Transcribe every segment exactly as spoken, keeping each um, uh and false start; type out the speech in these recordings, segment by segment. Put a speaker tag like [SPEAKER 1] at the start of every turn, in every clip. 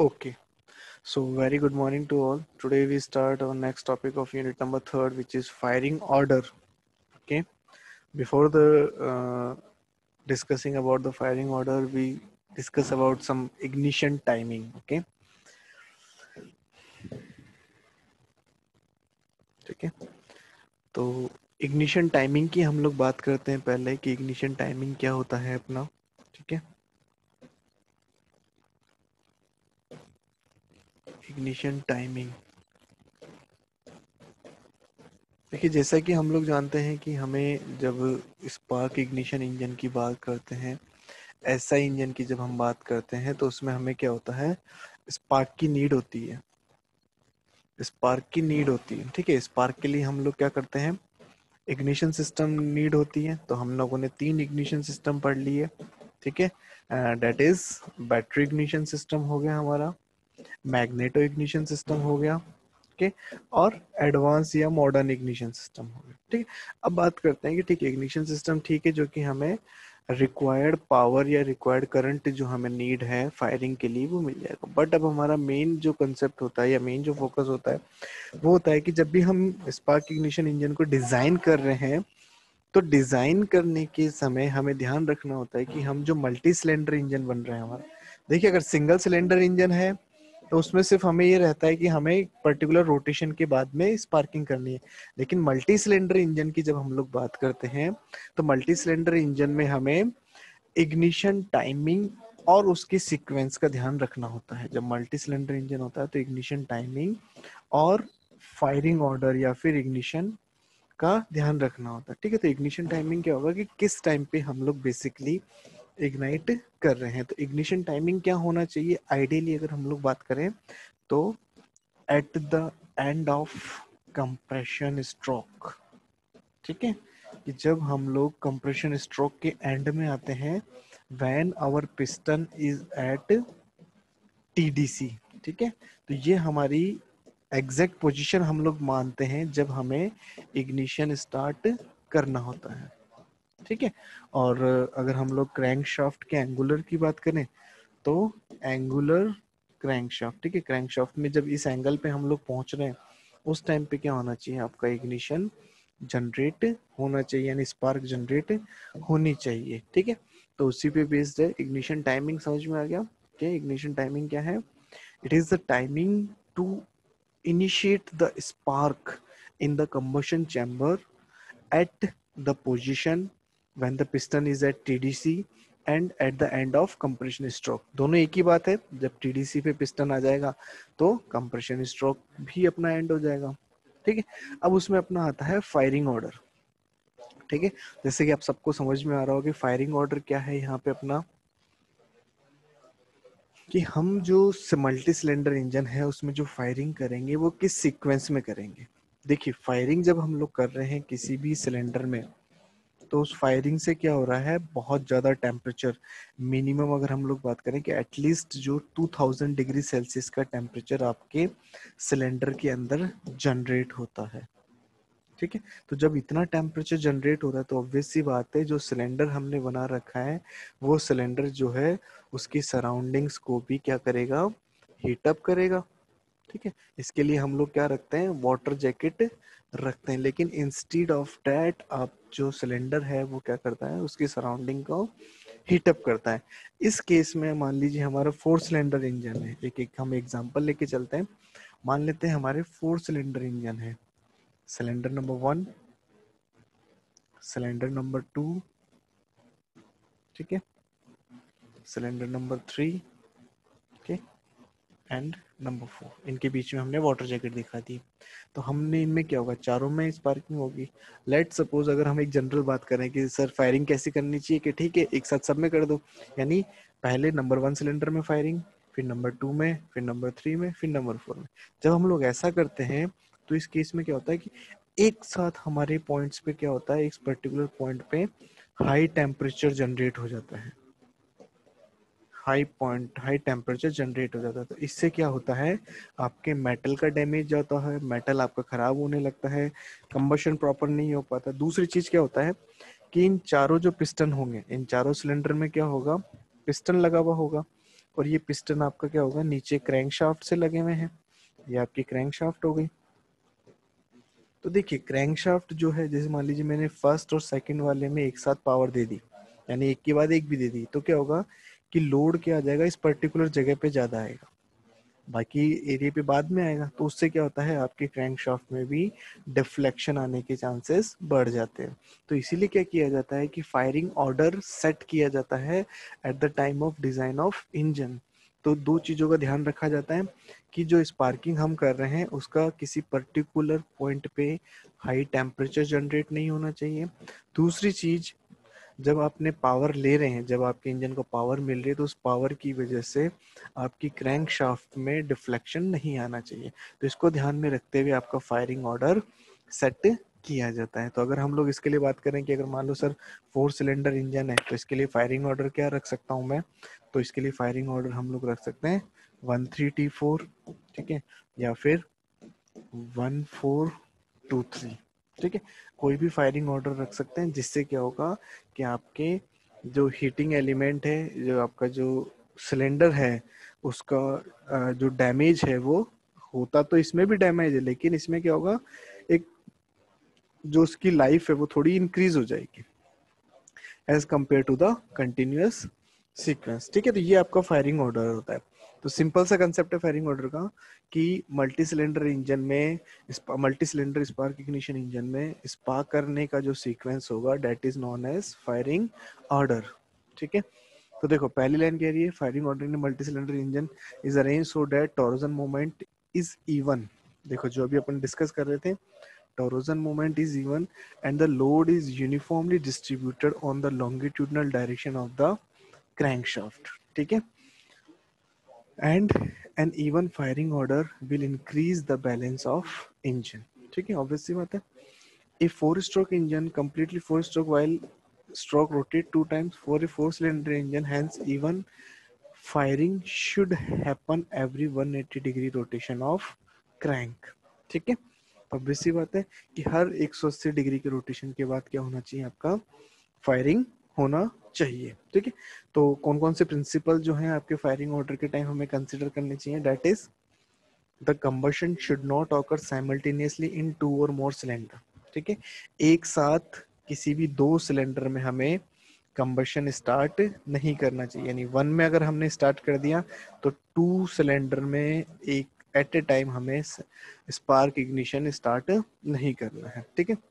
[SPEAKER 1] Okay, so very good morning to all. Today we start our next topic of unit number third, which is firing order. Okay, before the uh, discussing about the firing order, we discuss about some ignition timing. Okay, ठीक है. तो ignition timing की हम लोग बात करते हैं पहले कि इग्निशन टाइमिंग क्या होता है अपना. ठीक है, इग्निशन टाइमिंग. देखिए, जैसा कि हम लोग जानते हैं कि हमें जब स्पार्क इग्निशन इंजन की बात करते हैं, एसआई इंजन की जब हम बात करते हैं, तो उसमें हमें क्या होता है, स्पार्क की नीड होती है. स्पार्क की नीड होती है. ठीक है, स्पार्क के लिए हम लोग क्या करते हैं, इग्निशन सिस्टम नीड होती है. तो हम लोगों ने तीन इग्निशन सिस्टम पढ़ लिए. ठीक है, that is battery ignition system हो गया हमारा, मैग्नेटो इग्निशन सिस्टम हो गया, ठीक है, और एडवांस या मॉडर्न इग्निशन सिस्टम हो गया. ठीक है, अब बात करते हैं कि ठीक है, इग्निशन सिस्टम ठीक है, जो कि हमें रिक्वायर्ड पावर या रिक्वायर्ड करंट जो हमें नीड है फायरिंग के लिए वो मिल जाएगा. बट अब हमारा मेन जो कंसेप्ट होता है या मेन जो फोकस होता है वो होता है कि जब भी हम स्पार्क इग्निशन इंजन को डिजाइन कर रहे हैं, तो डिजाइन करने के समय हमें ध्यान रखना होता है कि हम जो मल्टी सिलेंडर इंजन बन रहे हैं हमारा, देखिए अगर सिंगल सिलेंडर इंजन है तो उसमें सिर्फ हमें ये रहता है कि हमें पर्टिकुलर रोटेशन के बाद में स्पार्किंग करनी है. लेकिन मल्टी सिलेंडर इंजन की जब हम लोग बात करते हैं, तो मल्टी सिलेंडर इंजन में हमें इग्निशन टाइमिंग और उसके सीक्वेंस का ध्यान रखना होता है. जब मल्टी सिलेंडर इंजन होता है तो इग्निशन टाइमिंग और फायरिंग ऑर्डर या फिर इग्निशन का ध्यान रखना होता है. ठीक है, तो इग्निशन टाइमिंग क्या होगा कि किस टाइम पे हम लोग बेसिकली इग्नाइट कर रहे हैं. तो इग्निशन टाइमिंग क्या होना चाहिए आइडियली अगर हम लोग बात करें तो at the end of compression stroke. ठीक है, कि जब हम लोग कंप्रेशन स्ट्रोक के एंड में आते हैं, when our piston is at TDC. ठीक है, तो ये हमारी एग्जैक्ट पोजीशन हम लोग मानते हैं जब हमें इग्निशन स्टार्ट करना होता है. ठीक है, और अगर हम लोग क्रैंकशाफ्ट के एंगुलर की बात करें तो एंगुलर क्रैंकशाफ्ट, ठीक है, क्रैंकशाफ्ट में जब इस एंगल पे हम लोग पहुंच रहे हैं उस टाइम पे क्या होना चाहिए, आपका इग्निशन जनरेट होना चाहिए, यानी स्पार्क जनरेट होनी चाहिए. ठीक है, तो उसी पे बेस्ड है इग्निशन टाइमिंग. समझ में आ गया क्या इग्निशन टाइमिंग क्या है? It is the timing to initiate the spark in the combustion chamber at the position when the piston is at T D C and at the end of compression stroke. दोनों एक ही बात है. जब T D C पे piston आ जाएगा तो compression stroke भी अपना एंड हो जाएगा. ठीक है, अब उसमें अपना आता है फायरिंग ऑर्डर. ठीक है, जैसे कि आप सबको समझ में आ रहा हो कि फायरिंग ऑर्डर क्या है यहाँ पे अपना, कि हम जो मल्टी सिलेंडर इंजन है उसमें जो फायरिंग करेंगे वो किस सीक्वेंस में करेंगे. देखिए, फायरिंग जब हम लोग कर रहे हैं किसी भी सिलेंडर में, तो उस फायरिंग से क्या हो रहा है, बहुत ज़्यादा टेम्परेचर, मिनिमम अगर हम लोग बात करें कि एटलीस्ट जो टू थाउज़ेंड डिग्री सेल्सियस का टेम्परेचर आपके सिलेंडर के अंदर जनरेट होता है. ठीक है, तो जब इतना टेम्परेचर जनरेट हो रहा है तो ऑब्वियस सी बात है जो सिलेंडर हमने बना रखा है वो सिलेंडर जो है उसकी सराउंडिंग्स को भी क्या करेगा, हीट अप करेगा. ठीक है, इसके लिए हम लोग क्या रखते हैं, वाटर जैकेट रखते हैं. लेकिन इंस्टीड ऑफ दैट आप जो सिलेंडर है वो क्या करता है, उसकी सराउंडिंग को हीट अप करता है. इस केस में मान लीजिए हमारा फोर सिलेंडर इंजन है. एक एक हम एग्जांपल लेके चलते हैं. मान लेते हैं हमारे फोर सिलेंडर इंजन है. Cylinder number one, cylinder number two, ठीक है, सिलेंडर नंबर थ्री, ठीक, एंड नंबर फोर. इनके बीच में हमने वाटर जैकेट दिखा दी. तो हमने इनमें क्या होगा, चारों में स्पार्किंग होगी. लेट सपोज अगर हम एक जनरल बात करें कि सर फायरिंग कैसे करनी चाहिए, कि ठीक है एक साथ सब में कर दो, यानी पहले नंबर वन सिलेंडर में फायरिंग, फिर नंबर टू में, फिर नंबर थ्री में, फिर नंबर फोर में. जब हम लोग ऐसा करते हैं तो इस केस में क्या होता है कि एक साथ हमारे पॉइंट्स पे क्या होता है, एक पर्टिकुलर पॉइंट पे हाई टेम्परेचर जनरेट हो जाता है, high point high temperature generate हो जाता है. तो इससे क्या होता है, आपके मेटल का डैमेज जाता है, मेटल आपका खराब होने लगता है, कंबशन प्रॉपर नहीं हो पाता. दूसरी चीज क्या होता है कि इन चारों जो पिस्टन होंगे, इन चारों सिलेंडर में क्या होगा, पिस्टन लगा हुआ होगा. और ये पिस्टन आपका क्या होगा, नीचे क्रैंकशाफ्ट से लगे हुए हैं, ये आपकी क्रैंकशाफ्ट हो गई। तो देखिए क्रैंकशाफ्ट जो है, जैसे मान लीजिए मैंने फर्स्ट और सेकंड वाले में एक साथ पावर दे दी, यानी एक के बाद एक भी दे दी, तो क्या होगा कि लोड क्या आ जाएगा, इस पर्टिकुलर जगह पे ज्यादा आएगा, बाकी एरिया पे बाद में आएगा। तो उससे क्या होता है, आपके क्रैंकशाफ्ट में भी डिफ्लेक्शन आने के चांसेस बढ़ जाते हैं। तो इसीलिए क्या किया जाता है कि फायरिंग ऑर्डर सेट किया जाता है at the time of design of engine. तो दो चीजों का ध्यान रखा जाता है कि जो स्पार्किंग हम कर रहे हैं उसका किसी पर्टिकुलर पॉइंट पे हाई टेम्परेचर जनरेट नहीं होना चाहिए। दूसरी चीज, जब आपने पावर ले रहे हैं, जब आपके इंजन को पावर मिल रही है, तो उस पावर की वजह से आपकी क्रैंक शाफ्ट में डिफ्लेक्शन नहीं आना चाहिए। तो इसको ध्यान में रखते हुए आपका फायरिंग ऑर्डर सेट किया जाता है। तो अगर हम लोग इसके लिए बात करें कि अगर मान लो सर फोर सिलेंडर इंजन है, तो इसके लिए फायरिंग ऑर्डर क्या रख सकता हूँ मैं, तो इसके लिए फायरिंग ऑर्डर हम लोग रख सकते हैं वन थ्री टी फोर, ठीक है, या फिर वन फोर टू थ्री, ठीक है, कोई भी फायरिंग ऑर्डर रख सकते हैं, जिससे क्या होगा कि आपके जो हीटिंग एलिमेंट है, जो आपका जो सिलेंडर है, उसका अ, जो डैमेज है वो होता, तो इसमें भी डैमेज है, लेकिन इसमें क्या होगा, एक जो उसकी लाइफ है वो थोड़ी इंक्रीज हो जाएगी as compare to the continuous sequence, ठीक है। तो ये आपका फायरिंग ऑर्डर होता है। तो सिंपल सा कंसेप्ट है फायरिंग ऑर्डर का कि मल्टी सिलेंडर इंजन में, multi cylinder spark ignition engine में स्पार्क करने का जो सीक्वेंस होगा that is known as firing order, ठीक है। तो देखो पहली लाइन कह रही है firing order in multi cylinder engine is arrange so that torsion moment is even. देखो जो अभी अपन डिस्कस कर रहे थे, torsion moment is even and the load is uniformly distributed on the longitudinal direction of the crankshaft, ठीक है। and an even firing order will increase the balance of engine, ठीक है, obvious सी बात है। a four stroke engine completely four stroke while stroke rotate two times for a four cylinder engine, hence even firing should happen every one eighty degree rotation of crank, ठीक है। Obvious सी बात है कि हर एक सौ अस्सी डिग्री के rotation के बाद क्या होना चाहिए, आपका फायरिंग होना चाहिए, ठीक है। तो कौन कौन से प्रिंसिपल जो हैं आपके फायरिंग ऑर्डर के टाइम हमें कंसीडर करने चाहिए, that is the combustion should not occur simultaneously in two or more cylinder, ठीक है। एक साथ किसी भी दो सिलेंडर में हमें कंबशन स्टार्ट नहीं करना चाहिए, यानी वन में अगर हमने स्टार्ट कर दिया तो टू सिलेंडर में एक एट ए टाइम हमें स्पार्क इग्निशन स्टार्ट नहीं करना है, ठीक है।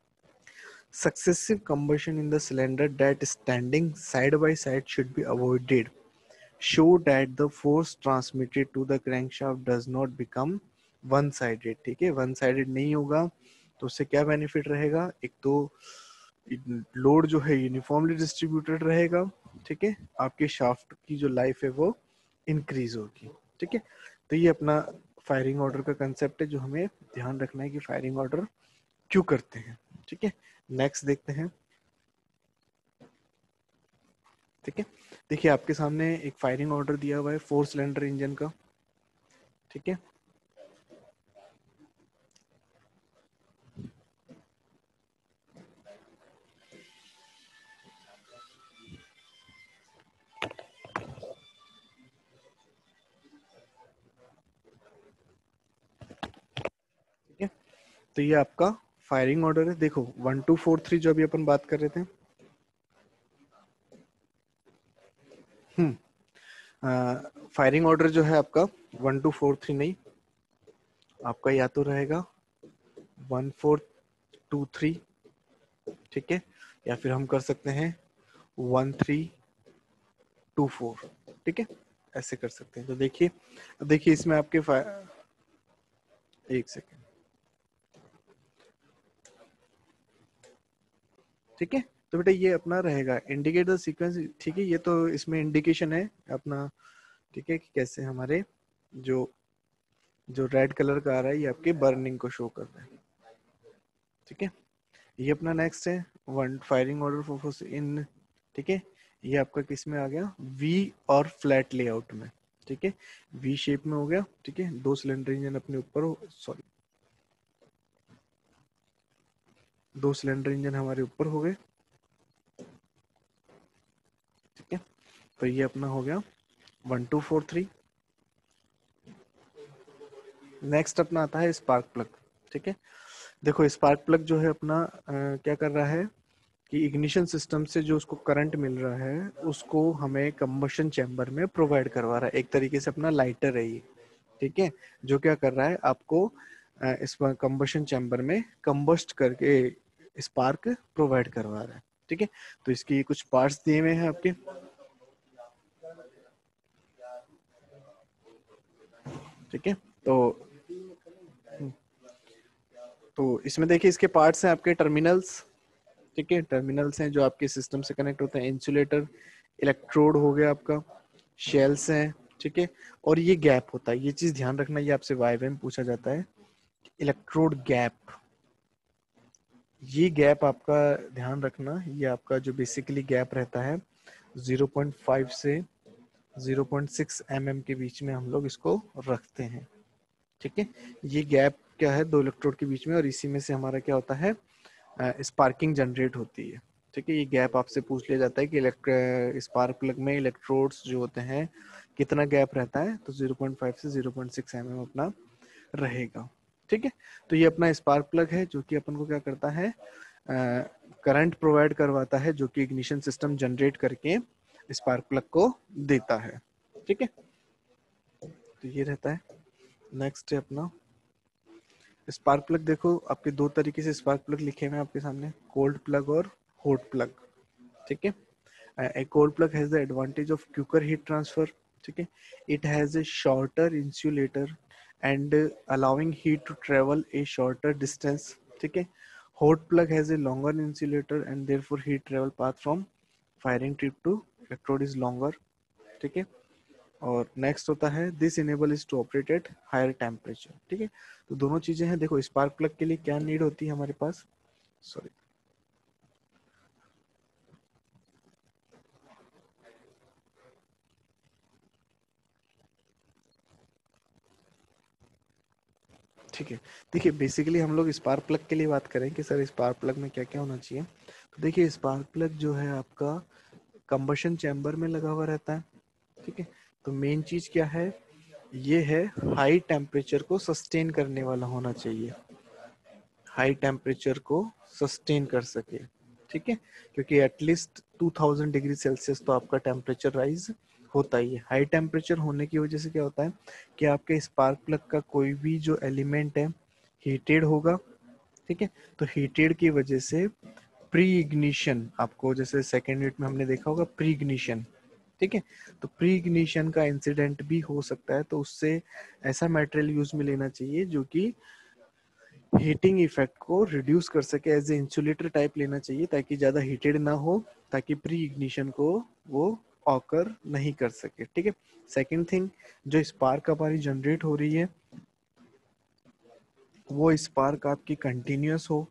[SPEAKER 1] Successive combustion in the cylinder that standing side by side should be avoided, show that the force transmitted to the crankshaft does not become one sided, ठीक है, one sided नहीं होगा। तो उससे क्या बेनिफिट रहेगा, एक तो लोड जो है यूनिफॉर्मली डिस्ट्रीब्यूटेड रहेगा, ठीक है, आपके शाफ्ट की जो लाइफ है वो इंक्रीज होगी, ठीक है। तो ये अपना फायरिंग ऑर्डर का कंसेप्ट है जो हमें ध्यान रखना है कि फायरिंग ऑर्डर क्यों करते हैं, ठीक है। नेक्स्ट देखते हैं, ठीक है। देखिए आपके सामने एक फायरिंग ऑर्डर दिया हुआ है फोर सिलेंडर इंजन का, ठीक है। ठीक है, तो ये आपका फायरिंग ऑर्डर है। देखो वन टू फोर थ्री जो अभी अपन बात कर रहे थे, हम्म फायरिंग ऑर्डर जो है आपका वन टू फोर थ्री नहीं, आपका या तो रहेगा वन फोर टू थ्री, ठीक है, या फिर हम कर सकते हैं वन थ्री टू फोर, ठीक है, ऐसे कर सकते हैं। तो देखिए, देखिए इसमें आपके एक सेकेंड, ठीक है। तो बेटा ये अपना रहेगा इंडिकेट द सीक्वेंस, ठीक है, ये तो इसमें इंडिकेशन है अपना, ठीक है, कि कैसे हमारे जो जो रेड कलर का आ रहा है ये आपके बर्निंग को शो कर रहा है, ठीक है। ये अपना नेक्स्ट है one firing order for in, ठीक है, ये आपका किस में आ गया, वी और फ्लैट लेआउट में, ठीक है, वी शेप में हो गया, ठीक है, दो सिलेंडर इंजन अपने ऊपर हो, सॉरी दो सिलेंडर इंजन हमारे ऊपर हो गए, ठीक है। तो ये अपना हो गया one two four three. Next अपना आता है स्पार्क प्लग। ठीक है, देखो स्पार्क प्लग जो है अपना अ, क्या कर रहा है कि इग्निशन सिस्टम से जो उसको करंट मिल रहा है उसको हमें कंबशन चैम्बर में प्रोवाइड करवा रहा है। एक तरीके से अपना लाइटर है ये। ठीक है, जो क्या कर रहा है आपको अ, इस कंबशन चैम्बर में कंबस्ट करके स्पार्क प्रोवाइड करवा रहा है। ठीक है, तो इसकी कुछ पार्ट्स दिए हुए हैं आपके। ठीक है, तो तो इसमें देखिए इसके पार्ट्स हैं आपके टर्मिनल्स। ठीक है, टर्मिनल्स हैं जो आपके सिस्टम से कनेक्ट होते हैं। इंसुलेटर, इलेक्ट्रोड हो गया आपका, शेल्स हैं। ठीक है, और ये गैप होता है, ये चीज ध्यान रखना, ये आपसे वाइवा में पूछा जाता है। इलेक्ट्रोड गैप, ये गैप आपका ध्यान रखना, ये आपका जो बेसिकली गैप रहता है ज़ीरो पॉइंट फाइव से zero point six M M के बीच में हम लोग इसको रखते हैं। ठीक है, ये गैप क्या है दो इलेक्ट्रोड के बीच में, और इसी में से हमारा क्या होता है स्पार्किंग जनरेट होती है। ठीक है, ये गैप आपसे पूछ लिया जाता है कि स्पार्क प्लग में इलेक्ट्रोड्स जो होते हैं कितना गैप रहता है, तो ज़ीरो पॉइंट फाइव से zero point six M M अपना रहेगा। ठीक है, तो ये अपना स्पार्क प्लग है जो कि अपन को क्या करता है, करंट प्रोवाइड करवाता है, जो कि इग्निशन सिस्टम जनरेट करके स्पार्क प्लग को देता है। ठीक है, तो ये रहता है। नेक्स्ट है अपना स्पार्क प्लग। देखो आपके दो तरीके से स्पार्क प्लग लिखे हुए हैं आपके सामने, कोल्ड प्लग और हॉट प्लग। ठीक है, a cold plug has the advantage of quicker heat transfer. ठीक है, it has a shorter insulator and uh, allowing heat to travel a shorter distance. ठीक है, hot plug has a longer insulator and therefore heat travel path from firing tip to electrode is longer. ठीक है, और next होता है this enable is to operate at higher temperature. ठीक है, तो दोनों चीजें हैं। देखो स्पार्क प्लग के लिए क्या नीड होती है हमारे पास, सॉरी ठीक है, देखिए बेसिकली हम लोग स्पार्क प्लग के लिए बात करें कि सर स्पार्क प्लग में क्या क्या होना चाहिए। तो देखिए स्पार्क प्लग जो है आपका कंबशन चैम्बर में लगा हुआ रहता है। ठीक है, तो मेन चीज क्या है, ये है हाई टेम्परेचर को सस्टेन करने वाला होना चाहिए, हाई टेम्परेचर को सस्टेन कर सके। ठीक है, क्योंकि at least two thousand degree Celsius तो आपका टेम्परेचर राइज होता ही है। हाई टेम्परेचर होने की वजह से क्या होता है कि आपके स्पार्क प्लग का कोई भी जो एलिमेंट है हीटेड होगा। ठीक है, तो हीटेड की वजह से प्री इग्निशन, आपको जैसे सेकेंड यूनिट में हमने देखा होगा प्री इग्निशन। ठीक है, तो प्री इग्निशन का इंसिडेंट भी हो सकता है, तो उससे ऐसा मटेरियल यूज में लेना चाहिए जो कि हीटिंग इफेक्ट को रिड्यूस कर सके, एज ए इंसुलेटर टाइप लेना चाहिए ताकि ज्यादा हीटेड ना हो, ताकि प्री इग्निशन को वो ऑकर नहीं कर सके। ठीक है, सेकंड थिंग, जो स्पार्क हमारी जनरेट हो रही है वो स्पार्क आपकी कंटिन्यूअस हो।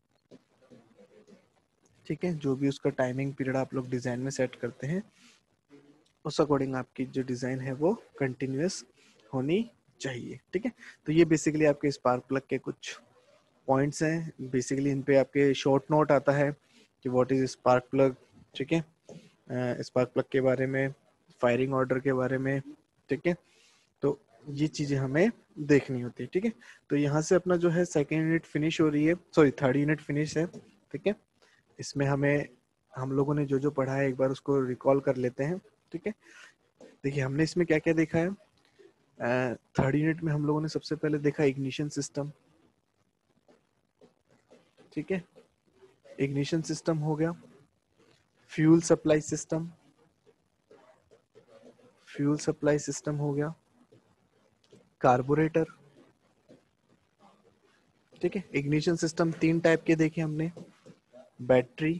[SPEAKER 1] ठीक है, जो भी उसका टाइमिंग पीरियड आप लोग डिजाइन में सेट करते हैं उस अकॉर्डिंग आपकी जो डिजाइन है वो कंटिन्यूअस होनी चाहिए। ठीक है, तो ये बेसिकली आपके स्पार्क प्लग के कुछ पॉइंट्स हैं। बेसिकली इन पे आपके शॉर्ट नोट आता है कि व्हाट इज स्पार्क प्लग। ठीक है, स्पार्क प्लग के बारे में, फायरिंग ऑर्डर के बारे में। ठीक है, तो ये चीजें हमें देखनी होती है। ठीक है, तो यहाँ से अपना जो है सेकेंड यूनिट फिनिश हो रही है, सॉरी थर्ड यूनिट फिनिश है। ठीक है, इसमें हमें हम लोगों ने जो जो पढ़ा है एक बार उसको रिकॉल कर लेते हैं। ठीक है, देखिए हमने इसमें क्या क्या देखा है। थर्ड यूनिट में हम लोगों ने सबसे पहले देखा इग्निशन सिस्टम। ठीक है, इग्निशन सिस्टम हो गया, fuel supply system, fuel supply system हो गया, कार्बोरेटर। ठीक है, इग्निशन सिस्टम तीन टाइप के देखे हमने, battery,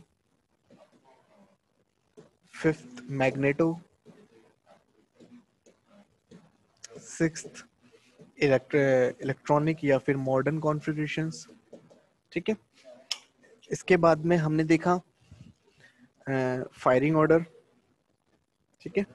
[SPEAKER 1] fifth magneto, sixth electronic या फिर मॉडर्न कॉन्फ़िगरेशंस। ठीक है, इसके बाद में हमने देखा फायरिंग ऑर्डर। ठीक है,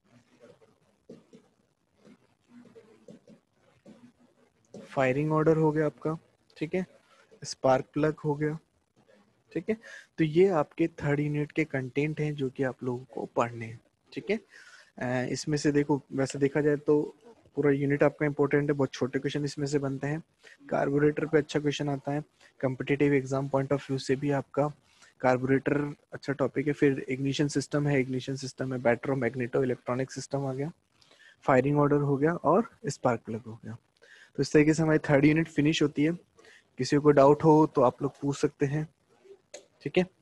[SPEAKER 1] फायरिंग ऑर्डर हो गया आपका। ठीक है, स्पार्क प्लग हो गया। ठीक है, तो ये आपके थर्ड यूनिट के कंटेंट हैं जो कि आप लोगों को पढ़ने हैं। ठीक है, अ, इसमें से देखो, वैसे देखा जाए तो पूरा यूनिट आपका इंपॉर्टेंट है, बहुत छोटे क्वेश्चन इसमें से बनते हैं। कार्बोरेटर पे अच्छा क्वेश्चन आता है, competitive exam point of view से भी आपका कार्बोरेटर अच्छा टॉपिक है। फिर इग्निशन सिस्टम है, इग्निशन सिस्टम में बैटरो मैग्नेटो इलेक्ट्रॉनिक सिस्टम आ गया, फायरिंग ऑर्डर हो गया और स्पार्क प्लग हो गया। तो इस तरीके से हमारी थर्ड यूनिट फिनिश होती है। किसी को डाउट हो तो आप लोग पूछ सकते हैं, ठीक है।